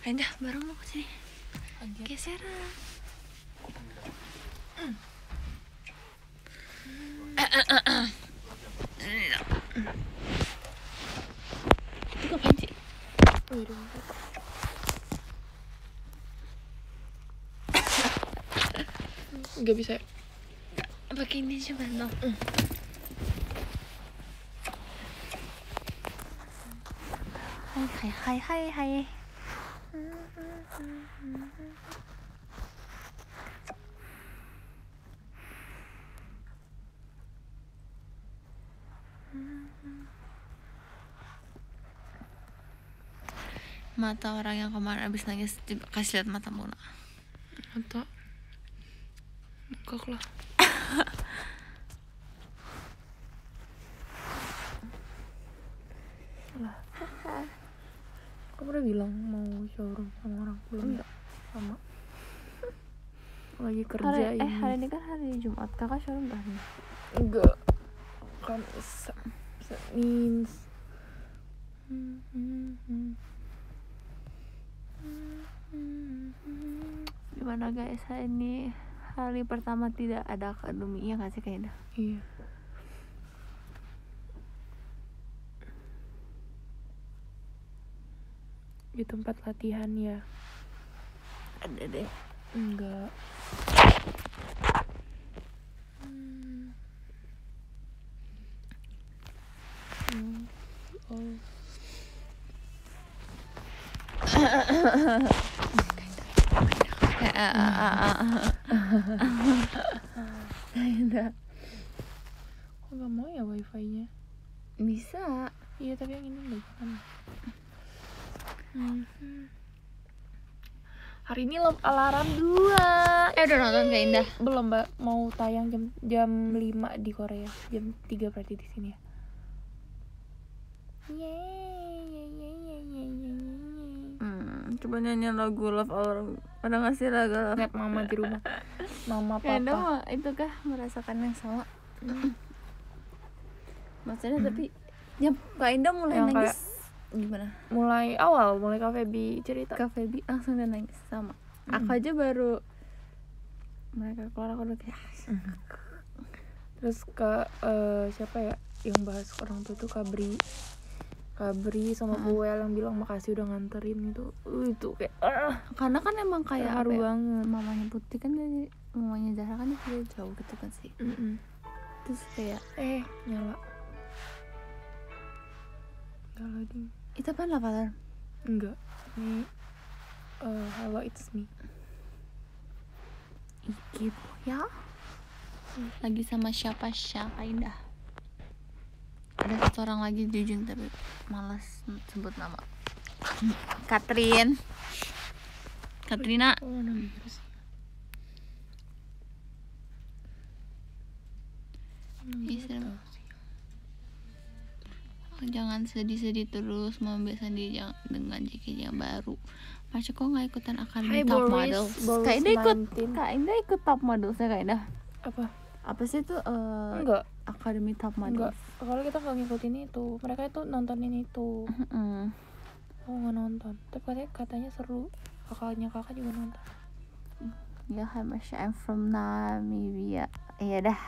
Indah bareng lo kesini. Geseran. Itu ngapain sih? Gak bisa. Pakai ini coba dong. Hai. Mata orang yang kemarin abis nangis, coba kasih lihat mata Muna. Mata bengkak lah. Lah. Kamu udah bilang mau showroom sama orang belum? Enggak. Sama. Lagi kerja ini. Hari ini kan hari Jumat, kakak showroom kan? Enggak. Kan means Gimana guys, hari ini hari pertama tidak ada akademi, ya nggak sih kayaknya? iya. Di tempat latihan ya? Ada deh. Enggak. Oh. Kayaknya Kok gak mau ya wifi-nya? bisa. Iya tapi yang ini gak jalan. Hari ini alarm 2. Udah nonton Kak Indah? Belum mbak, mau tayang jam 5 di Korea. Jam 3 berarti di sini ya. Coba nyanyi lagu Love Our. Ada nggak sih lagu Love? Lihat mama di rumah. Mama Kak Indah papa. mah itu kah merasakan yang sama? Maksudnya tapi ya Kak Indah mulai Yang nangis gimana? Mulai awal, mulai Kak Feby cerita. Kak Feby langsung dia nangis sama. Aku aja baru mereka keluar aku udah kayak Terus siapa ya yang bahas orang tua tuh Kabri sama Buel yang bilang makasih udah nganterin itu kayak karena kan emang kayak haru apa ya, banget. mamanya Putih kan dari mamanya Zahra kan dia jauh gitu kan sih. Terus kayak nyala ding. itu apa lah Enggak, ini hello it's me. gitu ya. Lagi sama siapa Kak Indah? Ada satu orang lagi di ujung tapi malas sebut nama. Katrina. Oh, namanya sih. Jangan sedih-sedih terus, membiasakan diri dengan JKT yang baru. Masih kok nggak ikutan akademi Top Model? Kak Indah ikut Top Model Kak Indah. Apa sih itu? Enggak. Akademi Top Model. Enggak. Kalau kita nggak ngikutin itu, mereka itu nontonin itu. Oh nggak nonton. Tapi katanya seru. Kakak juga nonton. Ya, Masya, I'm from Namibia. Iya dah.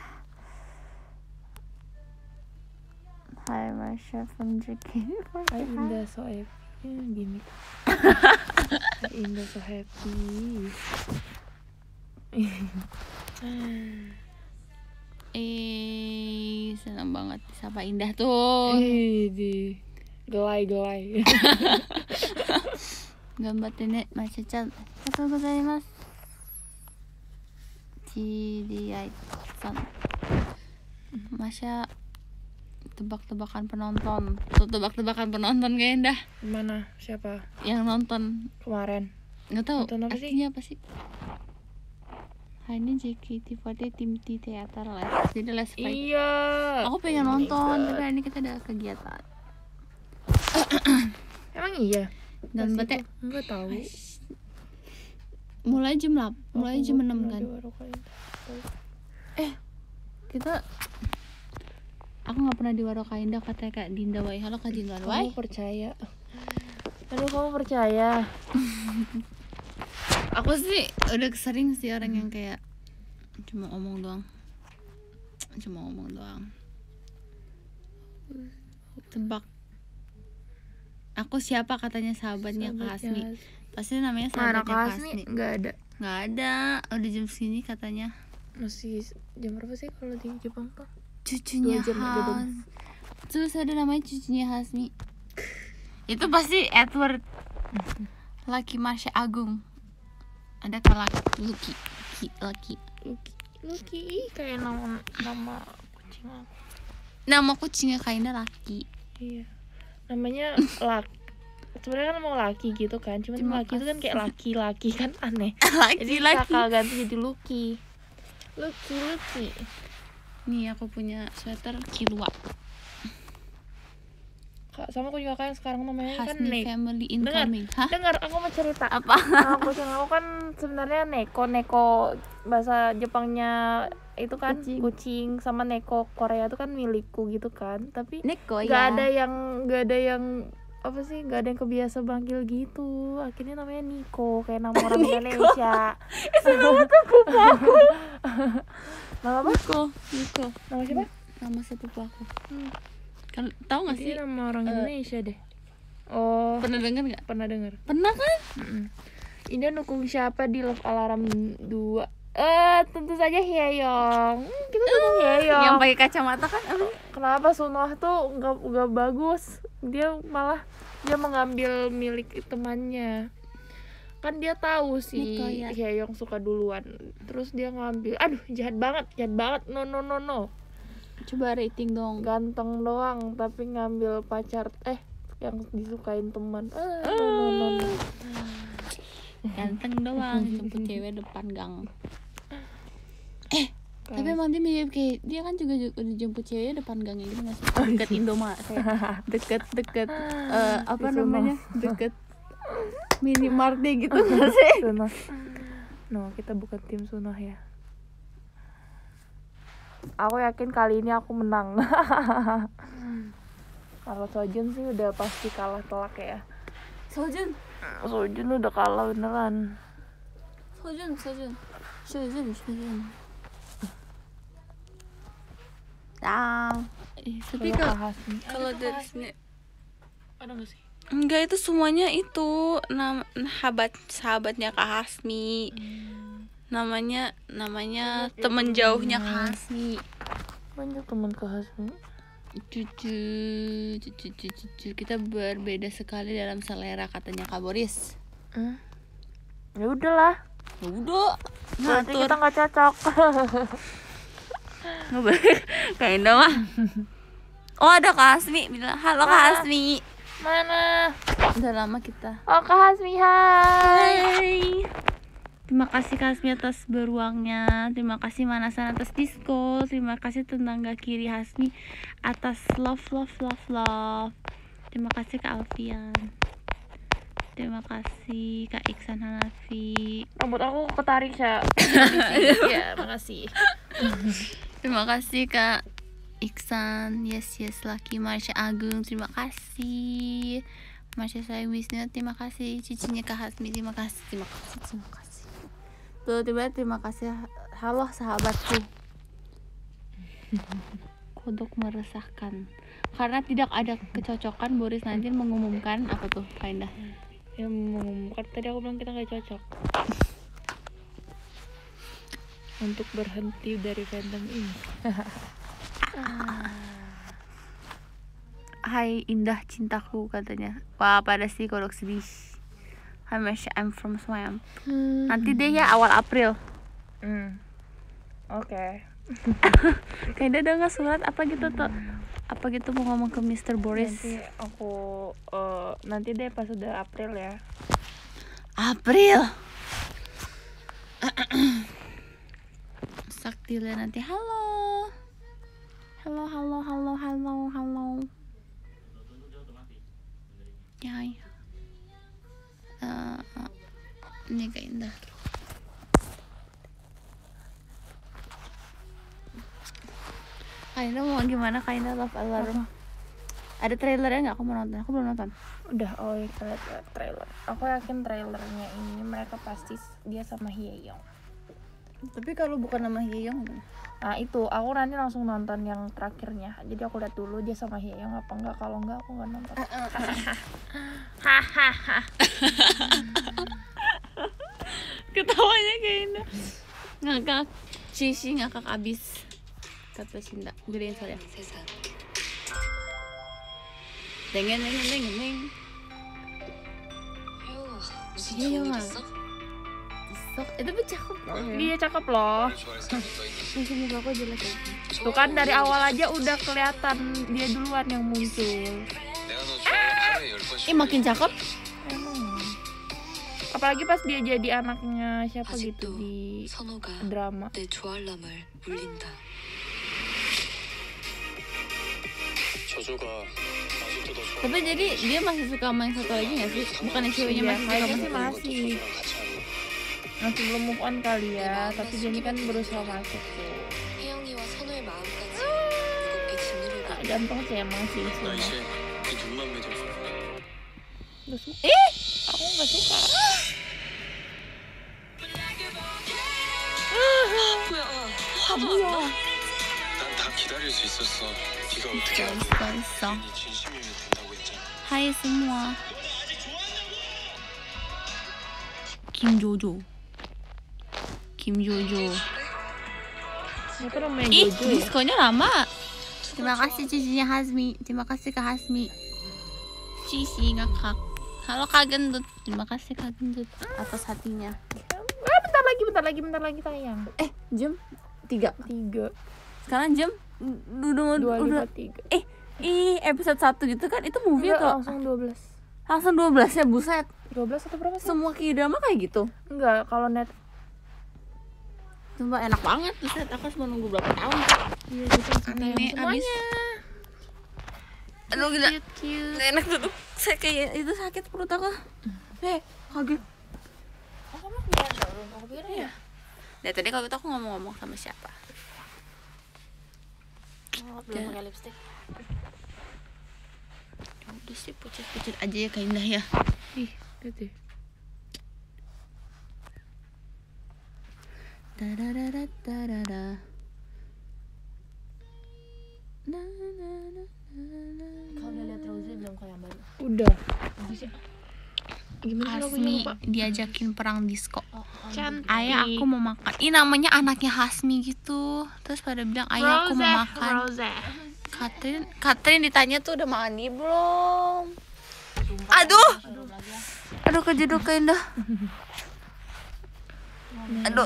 Hai Masya from JKT48. Hai Indah so happy. Gimik. Hai Indah so happy. Senang banget disapa Indah tuh. Gelai. Gambatte Masya-chan. Arigatou gozaimasu. Chidiai-san. Masya, tebak-tebakan penonton Kak Indah. Mana? Siapa? Yang nonton Kemarin. nggak tahu Nonton apa artinya apa sih? Hari ini JKT48 tim T Theater Live. Jadi Let's Fight. Iya. Aku pengen nonton, tapi hari ini kita ada kegiatan. Emang iya? Gambatte. Enggak tahu. Mulai jam 6 kan. Kita aku nggak pernah di Waro Kak Indah, katanya Kak Dinda Wai. Halo Kak Dinda Wai. Kamu percaya? Aduh, kamu percaya? Aku sih udah sering sih orang yang kayak cuma ngomong doang. Tebak. Aku siapa katanya sahabatnya Kak Hasmi. Pasti namanya sahabatnya Kak Hasmi. Nggak ada. Udah jam segini katanya. Masih jam berapa sih kalau di Jepang tuh? Cucunya Hasmi. Terus ada namanya cucunya Hasmi. Itu pasti Edward. Laki Marsha Agung. Ada Lucky. Kayak nama kucing aku. Nama kucingnya kayaknya Lucky. Iya. Namanya sebenarnya kan mau laki gitu kan, cuman laki itu kan kayak laki-laki kan aneh. Jadi kakak ganti jadi Lucky. Nih aku punya sweater Kilwa. Sama aku juga kan sekarang namanya kan Hasmi Family Incoming. Dengar, aku mau cerita. Apa? Kucing aku kan sebenarnya neko bahasa Jepangnya itu kan kucing sama neko Korea itu kan milikku gitu kan, tapi neko nggak ada yang apa sih, nggak ada yang kebiasa manggil gitu, akhirnya namanya Niko kayak nama orang Indonesia. Nama sepupu aku. Nama apa? Niko. Nama siapa? Nama sepupu aku. Kan tahu nggak sih? Nama orang Indonesia deh. Oh. Pernah dengar nggak? Pernah dengar. Pernah kan? Ini dukung siapa di Love Alarm 2? Tentu saja Hyeyoung. Kita dukung Hyeyoung. Yang pakai kacamata kan? Kenapa Sunoh tuh nggak bagus? Dia malah mengambil milik temannya. Kan dia tahu sih Hyeyoung suka duluan. Terus dia ngambil. Aduh, jahat banget. No. Coba rating dong. Ganteng doang tapi ngambil pacar yang disukain teman. No. Ganteng doang jemput cewek depan gang. Tapi emang dia mirip kayak dia kan juga udah jemput ceweknya depan gangnya gitu nggak sih? Deket Indomaret, deket apa namanya, deket Minimart deh gitu nggak sih? Sunoh. No, kita bukan tim Sunoh ya. Aku yakin kali ini aku menang. Kalau Sojun sih udah pasti kalah telak ya. Sojun udah kalah beneran. Sojun. Tapi kalau dari sini ada nggak sih? Enggak, itu semuanya itu sahabatnya Kak Hasmi. Namanya temen jauhnya Kak Hasmi. Banyak teman Kak Hasmi. Cucu kita berbeda sekali dalam selera katanya Kak Boris. Ya udahlah. Berarti kita nggak cocok. Nggak boleh kayak Indo mah. Oh, ada Kak Hasmi bilang halo Kak Hasmi. Mana? Udah lama kita. Oh, Kak Hasmi, hai. Terima kasih Kak Hasmi atas beruangnya. Terima kasih Manasan atas disco. Terima kasih tetangga kiri Hasmi atas love. Terima kasih Kak Alfian. Terima kasih Kak Iksan Hanafi. Rambut aku ketarik ya. Ya, makasih. Terima kasih Kak Iksan. Yes Laki Marsha Agung. Terima kasih Marsha sayang Wisnu. Terima kasih cicinya Kak Hasmi. Terima kasih. Terima kasih. Halo sahabatku. Kodok meresahkan karena tidak ada kecocokan. Boris nanti mengumumkan apa tuh Kaindah? Ya mengumumkan, tadi aku bilang kita nggak cocok untuk berhenti dari fandom ini. Hai indah cintaku katanya. Wah, pada sih kodok sedih. Hi Masha, I'm from Swamp. Nanti deh ya awal April. Oke. Kayaknya udah nggak surat apa gitu tuh. Apa gitu mau ngomong ke Mr. Boris. Nanti aku nanti deh pas udah April ya. April. Saktila nanti halo. Ya. Ini Kak Indah. Kak Indah mau gimana Kak Indah Love Alarm? Ada trailernya nggak? Aku mau nonton. Aku belum nonton. Udah, kita lihat trailer. Aku yakin trailernya ini mereka pasti dia sama Hye Young. Tapi kalau bukan nama Hye Young, nah itu aku nanti langsung nonton yang terakhirnya. Jadi aku lihat dulu dia sama Hye Young apa enggak. Kalau enggak aku nggak nonton. Ketawanya kayak ini ngakak. Cici ngakak abis kata Cinta. Gedein soalnya. Dengeng. Hye Young itu cakep loh. Dia cakep loh. Mungkin muka aku jelek ya. Tuh kan dari awal aja udah kelihatan dia duluan yang muncul. Makin cakep. Emang. Apalagi pas dia jadi anaknya siapa gitu di drama. Tapi jadi dia masih suka main satu lagi nggak sih? Bukannya ceweknya masih belum move on kali ya, tapi Jennie kan berusaha masuk tuh. Ganteng sih emang sih. Gak suka. Aku gak suka. Kamu ya. Hai semua. Kim Jojo. Itu namanya Jojo ya? Diskonya lama. Terima kasih Cicinya Hasmi. Terima kasih Kak Hasmi. Cici ngakak. Halo Kak Gendut. Terima kasih Kak Gendut atas hatinya. Bentar lagi tayang. Jam 3. Sekarang jam udah 3. Episode 1 gitu kan. Itu movie atau langsung 12. Langsung 12 ya, buset. 12 atau berapa sih? Semua K-drama kayak gitu. Enggak, kalau net Sumpah enak banget, buset. Aku cuma nunggu berapa tahun. Iya, gitu Anime abis. Aduh gila. Gak enak tuh. Saya kayak itu sakit perut aku. Kaget. Kamu kepikiran belum? Aku kepikiran ya? Dari tadi kalau gitu aku ngomong sama siapa? Belum pakai lipstick. Ya udah sih, pucet-pucet aja ya Kak Indah ya. Ih, lihat deh. Kau udah lihat Rose belum kau yang baru? Udah. Hasmi diajakin perang disco. Cantik. Ayah aku mau makan. Namanya anaknya Hasmi gitu. Terus pada bilang ayah aku mau makan. Rose. Catherine ditanya tuh udah mandi belum? Aduh kejeduk Kak Indah. Aduh.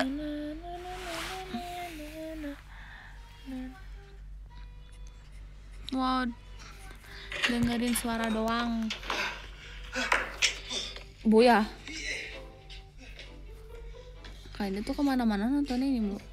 Wow, dengerin suara doang. Boya. Kayaknya tuh kemana-mana nontonnya ini, Bu.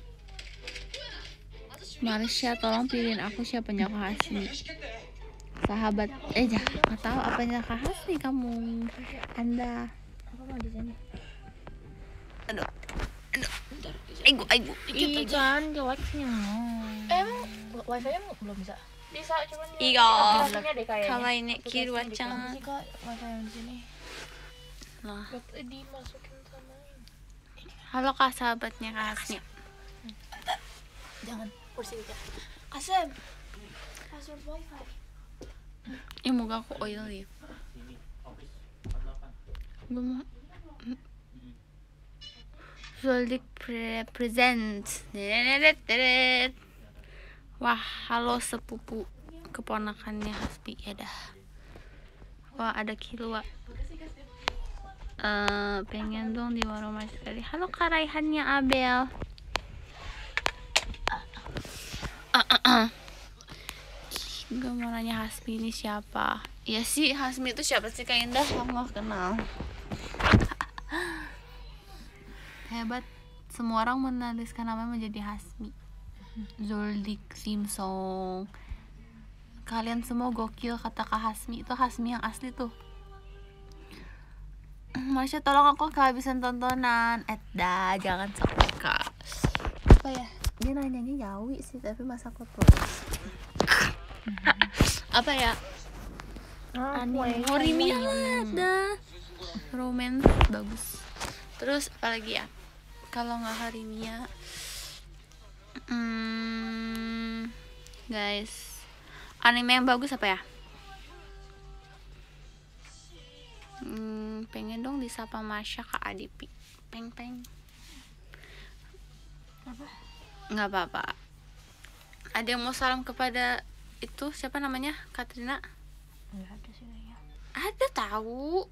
Marsha, tolong pilihin aku siapanya Kak Hasmi. Sahabat, nggak tahu apanya Kak Hasmi kamu. Anda. Apa mau di sini? Aduh. Aigu. Ih, kan jeleknya. Emang wifi-nya belum bisa? Bisa, cuman Iya. aplikasinya deh kayaknya. Kawaii ne kiruwacan. Sih kak, wifi yang di sini. Lah. Dimasukin sama ini. Halo Kak, sahabatnya Kak Hasmi. Jangan kursi aja. Kasem. Password wifi. Muka aku oily. Gue mau Zoldik present. Wah, halo sepupu keponakannya Hasbi. Ya dah. Wah, ada Kilua. Pengen dong di warung mas sekali. Halo Kak Raihannya Abel. Gue mau nanya Hasmi ini siapa? Ya sih, Hasmi itu siapa sih Kak Indah? Aku gak kenal. Hebat, semua orang menuliskan namanya menjadi Hasmi. Zoldik, Simsong. Kalian semua gokil, kata Kak Hasmi. Itu Hasmi yang asli tuh. Masya, tolong aku kehabisan tontonan. Jangan suka. Apa ya? Dia nanyanya Yawi sih, tapi masa aku terus. Apa ya? Anime Horimiya lah dah. Romance bagus. Terus apalagi ya? Kalau nggak Horimiya, guys, anime yang bagus apa ya? Pengen dong disapa Masya Kak Adipi. Peng. Apa? Nggak apa-apa. Ada yang mau salam kepada itu siapa namanya? Katrina? Nggak ada sih kayaknya. Ada tahu.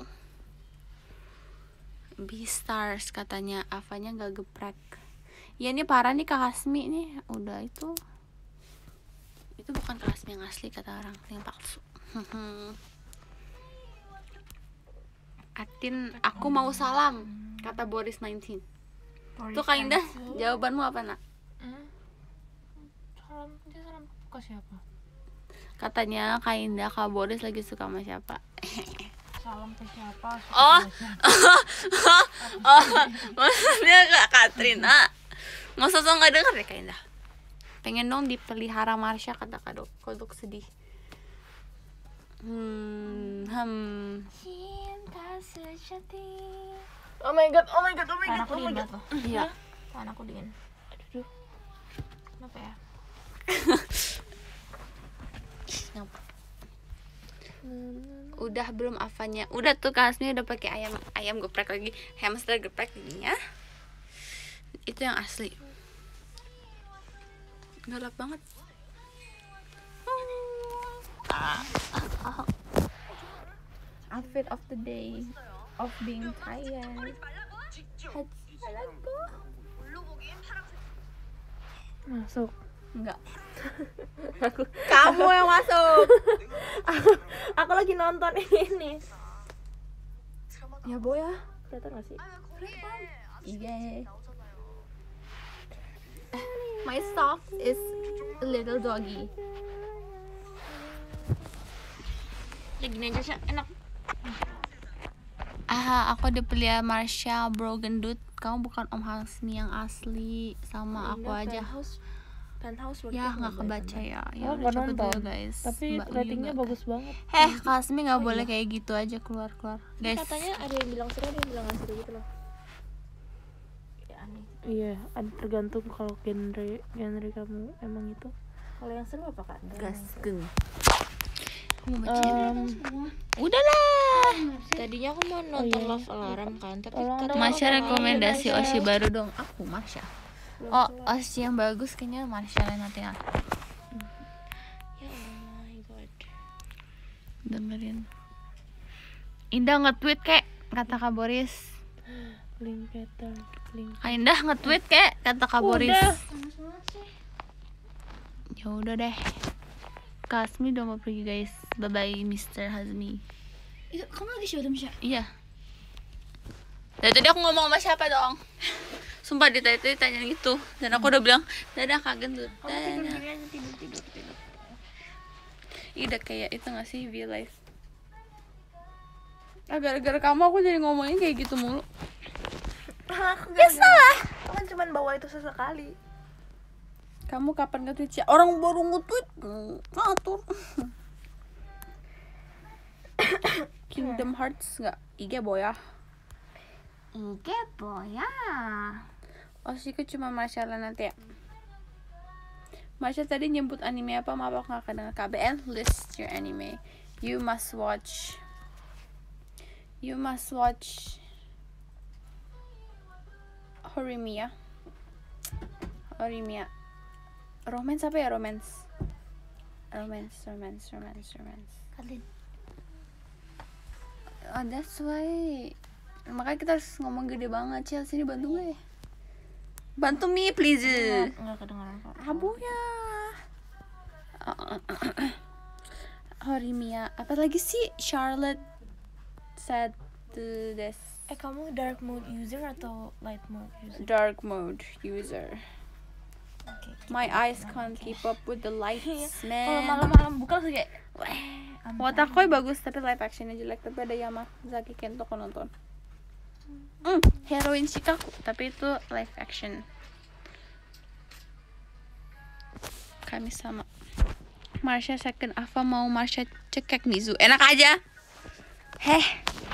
Beastars katanya, Avanya nggak geprek. Ya ini parah nih Kak Hasmi nih. Udah itu bukan Kak Hasmi yang asli kata orang, yang palsu. Atin, aku mau salam kata Boris 19. Tuh Kak Indah, jawabanmu apa nak? Salam ke siapa? Katanya Kak Indah, Kak Boris lagi suka sama siapa? Salam ke siapa? Oh, maksudnya Kak Katrina. Nggak usah nggak denger deh Kak Indah. Pengen dong dipelihara Marsha kata Kak Kodok sedih. Cinta sejati. Oh my god. Anakku dingin banget loh. Iya. Anakku dingin. Aduh. Kenapa ya? Udah belum Avanya? Udah tuh Kak Hasmi udah pakai ayam geprek lagi, hamster geprek ini ya. Itu yang asli. Gelap banget. Outfit of the day of being tired. Masuk. Enggak. Kamu yang masuk. Aku lagi nonton ini. Ya boy ya. Kelihatan gak sih? Iya. My socks is a little doggy. Ya gini aja sih, enak. Aku dipelihara Marsha bro gendut. Kamu bukan Om Hasmi yang asli. Sama aku aja. Penthouse Ya nggak kebaca ya. Ya Oh, udah nggak cepet nonton. dulu guys. Tapi Mbak ratingnya Yu nggak- bagus banget. Kak Hasmi nggak boleh kayak gitu aja keluar guys. Katanya ada yang bilang seru, ada yang bilang gak seru gitu loh. Ya aneh. Iya, tergantung kalau genre kamu emang itu. Kalau yang seru apa Kak? Gaskeun. Kamu baca udahlah. Tadinya aku mau nonton Love Alarm kan, tapi kata Masya rekomendasi Oshi baru dong. Aku Masya. Oh, Oshi yang bagus kayaknya Masya nanti ya. Ya oh my god. Dengerin. Indah nge-tweet kek kata Kak Boris. Link. Kak Indah nge-tweet kek kata Kak Boris. Udah. Ya udah deh. Kak Hasmi udah mau pergi guys. Bye bye Mr. Hazmi. Itu kamu lagi show them Syah? Iya. Dari tadi aku ngomong sama siapa dong? Sumpah tadi tanya gitu. Dan aku udah bilang, dadah Kak Gendut. Dadah. Tidur. Udah kayak itu gak sih real life? Gara-gara kamu aku jadi ngomongin kayak gitu mulu. Ya salah. Aku kan cuma bawa itu sesekali. Kamu kapan nge-tweet sih? Orang baru nge-tweet ngatur. Kingdom Hearts nggak? IG boya. Oh sih cuma Marsha nanti ya. Marsha tadi nyebut anime apa? Maaf aku nggak kedengar. KBN list your anime. You must watch Horimiya. Romance apa ya? Romance. Kalian. Oh, that's why. Makanya kita harus ngomong gede banget. Cel, sini bantu gue. Bantu me please. Enggak kedengaran kok. Abu ya. Horimiya. Apa lagi sih? Charlotte said this. Kamu dark mode user atau light mode user? Dark mode user. Okay. My eyes can't keep up with the lights, Kalau man. malam-malam buka langsung kayak Watakoi bagus tapi live actionnya jelek. Tapi ada Yamazaki Kento aku nonton. Heroin Shikaku tapi itu live action. Kami sama. Marsha second Ava mau Marsha cekek Mizu. Enak aja. Heh.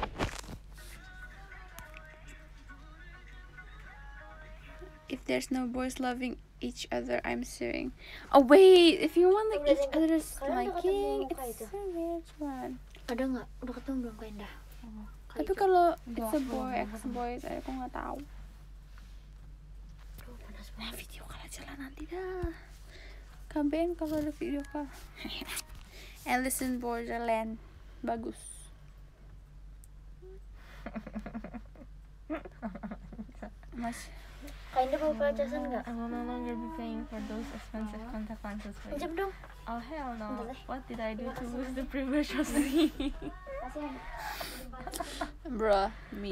If there's no boys loving each other, I'm suing. Oh wait, if you want like each other's liking, it's a weird one. Ada nggak? Udah ketemu belum Kak Indah? Tapi kalau it's a boy, ex-boy, aku nggak tahu. Nah, video call aja lah nanti dah. Kabarin kalau ada video call. Alice in Borderland, bagus. Mas, Kak Indah mau pelajaran nggak? I will no longer be paying for those expensive contact lenses for you. Pinjam dong. Oh hell no. What did I do to lose the privilege of seeing? Kasihan. bro, me.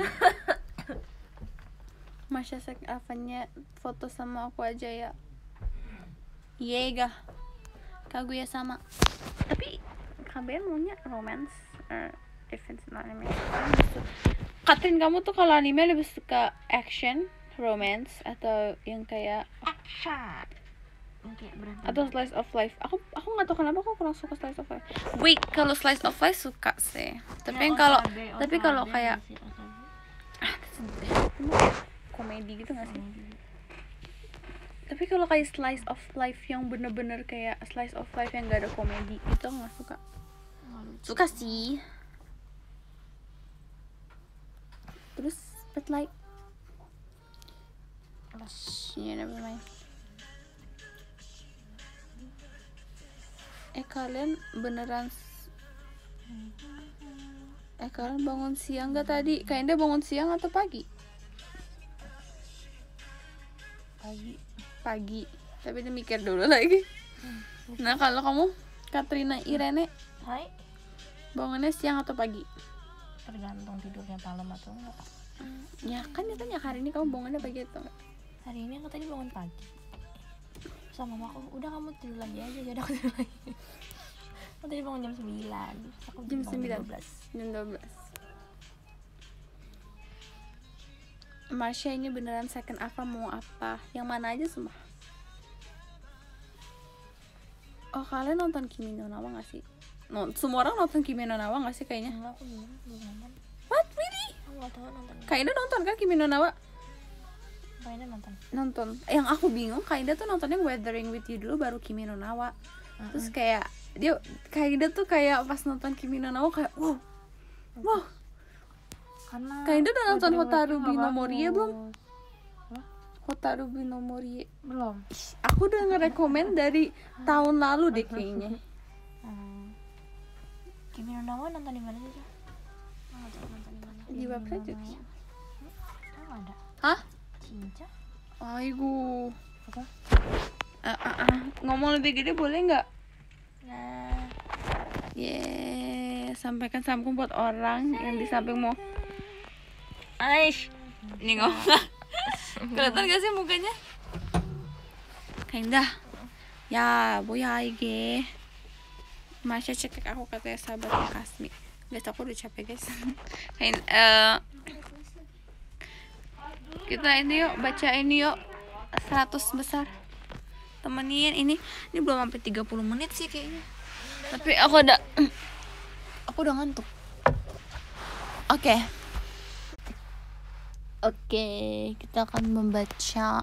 Masya Avanya foto sama aku aja ya. Yega. Kaguya sama. Tapi kalian maunya romance or defense anime. Katrin, kamu tuh kalau anime lebih suka action, romance, atau yang kayak Action. Oke, berantem. atau slice of life? Aku nggak tahu kenapa aku kurang suka slice of life. Wait, kalau slice of life suka sih. Tapi kalau kayak komedi gitu nggak sih? Tapi kalau kayak slice of life yang bener-bener kayak slice of life yang gak ada komedi itu nggak suka. Suka sih. Terus spotlight. Yeah, never mind. Kalian beneran kalian bangun siang gak tadi? Kayaknya bangun siang atau pagi? Pagi. Tapi dia mikir dulu lagi. Nah, kalau kamu Katrina Irene, Hai. bangunnya siang atau pagi? Tergantung tidurnya malam atau enggak. Ya kan dia tanya hari ini kamu bangunnya pagi atau enggak? Hari ini aku tadi bangun pagi. Sama mamaku, udah kamu tidur lagi aja, jadi aku tidur lagi. Aku tadi bangun jam 9. Aku Jam bangun 9. Jam 12. Marsha ini beneran second Ava mau apa? Yang mana aja semua? Oh, kalian nonton Kimi no Na wa gak sih? Semua orang nonton Kimi no Na wa gak sih kayaknya? Enggak, aku belum nonton. What? Really? Aku nggak tahu nonton. Kayaknya nonton kan Kimi no Na wa? Kayaknya nonton. Nonton. Yang aku bingung, Kayaknya tuh nontonnya Weathering with You dulu baru Kimi no Na wa. Terus kayak dia Kayaknya tuh kayak pas nonton Kimi no Na wa kayak wow. Karena Kayaknya udah nonton Hotarubi no Morie belum? Hotarubi no Morie belum. aku udah ngerekomen dari tahun lalu deh kayaknya. Kimi no Na wa nonton di mana sih? Nonton di mana? Di website juga. Oh, ada. Hah? Cinca? Aigu. Apa? Ngomong lebih gede boleh nggak? Nah, Sampaikan salamku buat orang yang di sampingmu. Aish. Ini ngomong. Kelihatan gak sih mukanya? Kayaknya ya boya ge. Masya cekek aku katanya sahabatnya Kasmi. Guys, aku udah capek guys. Kita ini yuk, baca ini yuk 100 besar. Temenin ini belum sampai 30 menit sih kayaknya. Tapi aku udah ngantuk. Oke, kita akan membaca.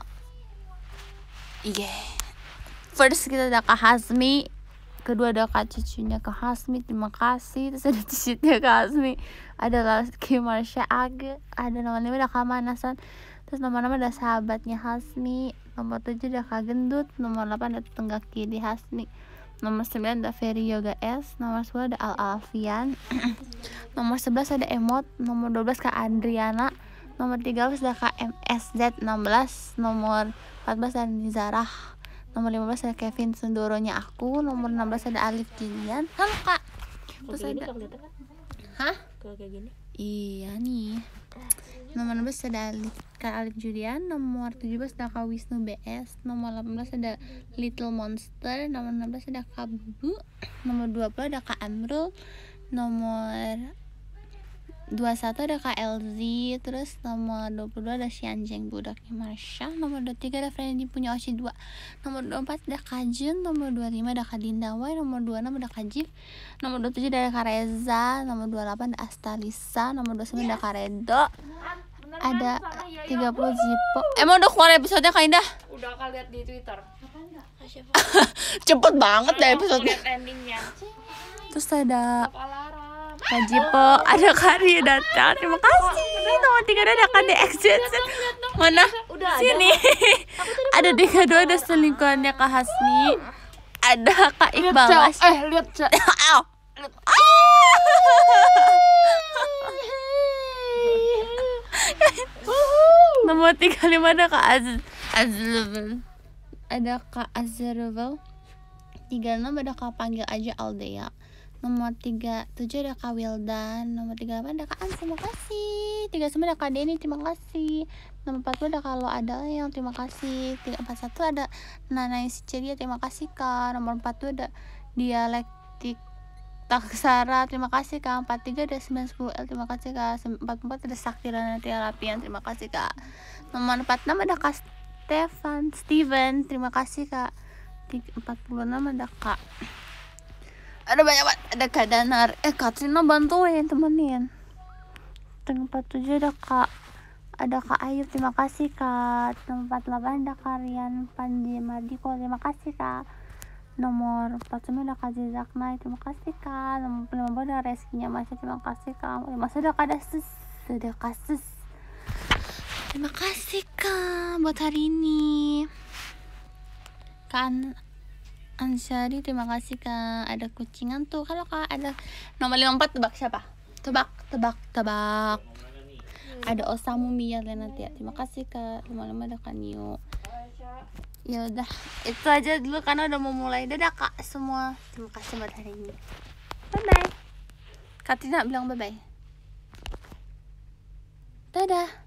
First kita ada Kak Hasmi, kedua ada Kak cucunya Kak Hasmi, terima kasih. Terus ada t-shirtnya Kak Hasmi, ada Lalski Marsha Age, ada nomor 5 ada Kak Manasan, terus nomor 6 ada sahabatnya Hasmi, nomor 7 ada Kak Gendut, nomor 8 ada tetangga kiri Hasmi, nomor 9 ada Ferry Yoga S, nomor 10 ada Al Alfian, nomor 11 ada Emot, nomor 12 Kak Andriana, nomor 13 ada Kak MSZ 16, nomor 14 ada Nizarah, nomor 15 ada Kevin Sundoronya aku, nomor 16 ada Alif Jilian. Halo Kak. Terus ada Hah? Kalau kayak gini? Iya nih. Nomor 16 ada Kak Alif Julian, nomor 17 ada Kak Wisnu BS, nomor 18 ada Little Monster, nomor 16 ada Kak Bubu, nomor 20 ada Kak Amrul, nomor 21 ada Kak Elzi, terus nomor 22 ada si anjing budaknya Marsha, nomor 23 ada Freddy punya Oshi 2, nomor 24 ada Kak Jun, nomor 25 ada Kak Dinda Wai, nomor 26 ada Kak Jif, nomor 27 ada Kak Reza, nomor 28 ada Astalisa, nomor 29 ada Kak Redo, ada 30 Zipo. Emang udah keluar episodenya Kak Indah? Udah Kak lihat di Twitter. Cepet banget deh episodenya. Endingnya. Terus ada Kak Jipo, ada Kak Ria datang. Terima kasih. Nomor 3 ada Kak DXZ. Mana? Sini. Ada 32 ada selingkuhannya Kak Hasmi. Ada Kak Iqbal. Lihat Cak. Nomor 35 ada Kak Azrul. Ada Kak Azrul. 36 ada Kak Panggil Aja Aldea. Nomor 37 ada Kak Wildan. Nomor 38 ada Kak An, terima kasih. 39 ada Kak Denny, terima kasih. Nomor 40 ada Kalau Ada Yang, terima kasih. 41 ada Nana Ceria, terima kasih Kak. Nomor 40 ada Dialektik Taksara, terima kasih Kak. 43 ada 910L, terima kasih Kak. 44 ada Sakti Ranatia Rapian, terima kasih Kak. Nomor 46 ada Kak Steven, terima kasih Kak. 46 ada Kak, ada banyak banget, ada Kak Danar, Katrina bantuin temenin. 47 ada Kak Ayub, terima kasih Kak. Nomor 48 ada Kak Rian Panji Mardiko, terima kasih Kak. Nomor 49 ada Kak Zizaknai, terima kasih Kak. Nomor 50 ada Reskinya Masya, terima kasih Kak. 50 ada Kak Dasus, ada kasus. Terima kasih Kak buat hari ini. Kan Ansari, terima kasih Kak. Ada kucingan tuh. Kalau Kak ada nomor 54, tebak siapa? Tebak. Ada Osamu Mia Lenatia, terima kasih Kak. 55 ada Kak Nio. Ya udah, itu aja dulu karena udah mau mulai. Dadah Kak semua. Terima kasih buat hari ini. Bye bye. Kak Tina bilang bye bye. Dadah.